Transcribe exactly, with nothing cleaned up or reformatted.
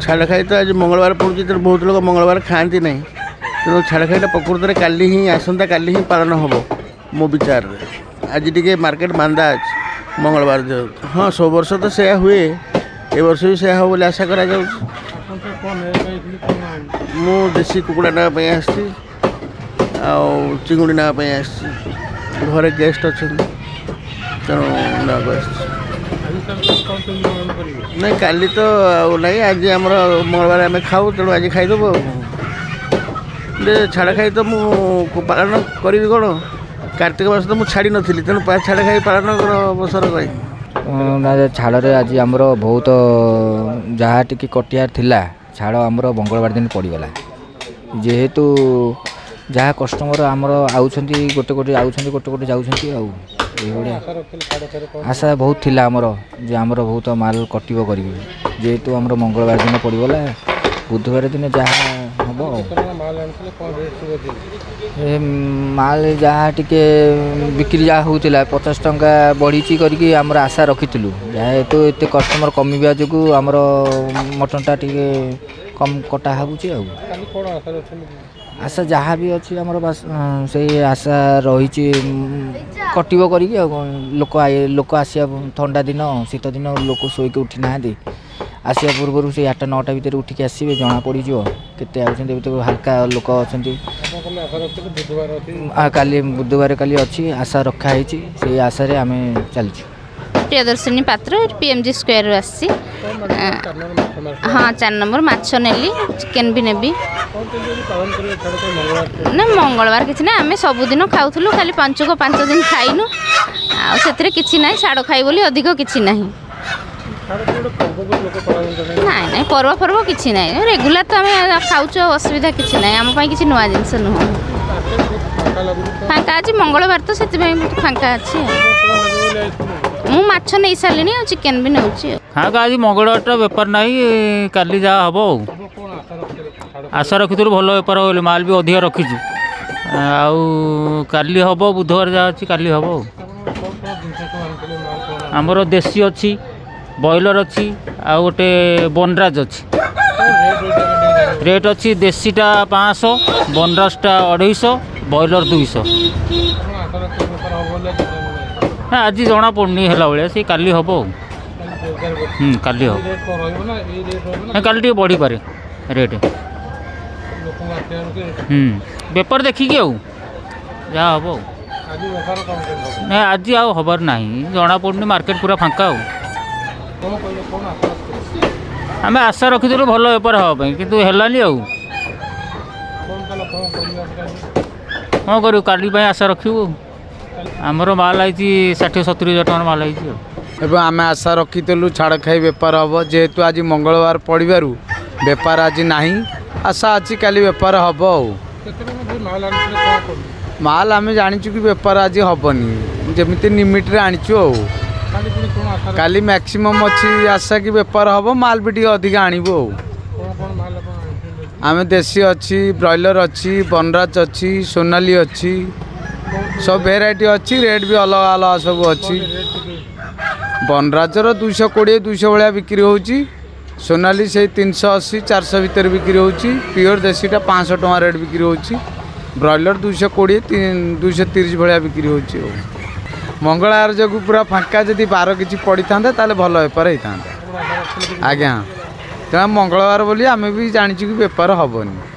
छाड़खाई तो आज मंगलवार पड़ुची तेणु बहुत लोग मंगलवार खाती ना तेणु छाड़खाईटा प्रकृत में काली ही आसंता काली ही पालन हम मो विचार आज टी मार्केट मांदा अच्छे मंगलवार हाँ सब वर्ष तो से हुए ए वर्ष भी से हम आशा करा मु देसी कुकुड़ा नापी आसी चिंगुड़ी नापी आसी घरे गेस्ट अच्छा तेणु नाक नहीं काली तो नहीं आज आम मंगलवार आम खाऊ तेणु आज खाईदेव छाड़खाई तो मु पालन करी कौन कार्तिक मास तो मुझे छाड़ी नी तेणु छाड़खाई पालन अवसर कही छाड़े आज आमर बहुत जहाँ टी कटियार थिला छाड़ आमर मंगलवार दिन पड़गला जेहेतु जहाँ कस्टमर आमर आउट गोटे गोटे आउट गोटे गोटे जाऊँ आशा बहुत थिला आमर जे आमर बहुत माल कटिब कर जेहेतु आमर मंगलवार दिन पड़गला बुधवार दिन जहाँ हम माल जहाँ टिके बिक्री जहाँ होता पचास टंका बढ़ी करके आमर आशा रखी जेहेतु एत कस्टमर कमिबा जो आमर मटनटा टिके कम कटा होची आशा जहाँ भी अच्छी आमर बास से आशा रही कटिब करके लोक लोक आसिया ठंडा दिन शीत दिन लोक शोक उठी ना आसिया पूर्व से आठटा नौटा भितर उठिक आसवे जना पड़ केते तो हल्का लोक अच्छा काली बुधवार काली अच्छी आशा रखाई से आशा आम चलु प्रियदर्शिनी पात्र पीएमजी स्क्वायर आसी हाँ चार नंबर माछ नेली चिकेन भी नेबी ना मंगलवार किसी ना आम सबुदिन खाऊलु खाली पांच को पांच दिन खाइनु आते कि ना छाड़ खाई बोली अधिक किसी ना ना ना पर्व पर्व किसी ना रेगुला तो आम खाऊ असुविधा किसी ना आम किसी नुआ जिनस नुह फांका अच्छी मंगलवार तो से फांका अच्छी मु माछ नहीं सारे और चिकेन भी नौ हाँ आज मंगलवार बेपार ना काली जहाँ हम आशा रखी भल बेपार हो माल भी अधिक रखीचु काली हम बुधवार जहाँ अच्छी काली हम आमर देसी अच्छी बॉयलर अच्छी आ गोटे बनराज अच्छी रेट अच्छी देसीटा पाँच सौ बनराजटा अढ़ाई बॉयलर दुईश ना आज जना पड़नी है भाया से काली हम काली हम काली टे बढ़ी पारे रेट बेपार देखिकी आउ जहाँ हम ना आज आउ हबार ना जना पड़नी मार्केट पूरा फांका आम आशा रखी भल बेपार हाँपाई कितु है कौन करूँ काली आशा रखू आमर माल आई षाठी सतुरी हजार टकर माल आई आम आशा रखीलु छाड़ खाई बेपार हम जेहेतु आज मंगलवार पड़ू बेपार आज ना आशा अच्छी काली बेपार हम माल आम जाचु कि बेपार आज हेनी जमी निमिट्रे आणीचु काली मैक्सिमम अच्छी आशा कि बेपार हम माल भी अधिक आणबू आम देसी अच्छी ब्रॉयलर अच्छी बनराज अच्छी सोनाली अच्छी सब भेराइटी अच्छी रेट भी अलग अलग सब अच्छी बनराजर दुईश कोड़े दुईश भाया बिक्री होची सोनाली से तीन सौ अशी चार सौ भितर बिक्री होची प्योर देसीटा पाँच सौ टका रेट बिक्री होची ब्रॉयलर दुईश कोड़े दुईश तीस भाया बिक्री होची मंगलवार जो पूरा फांका जदि बार किसी पड़ी था भल बेपार होता आज्ञा तेना मंगलवार बोली आम भी जाचु कि बेपार हेनी।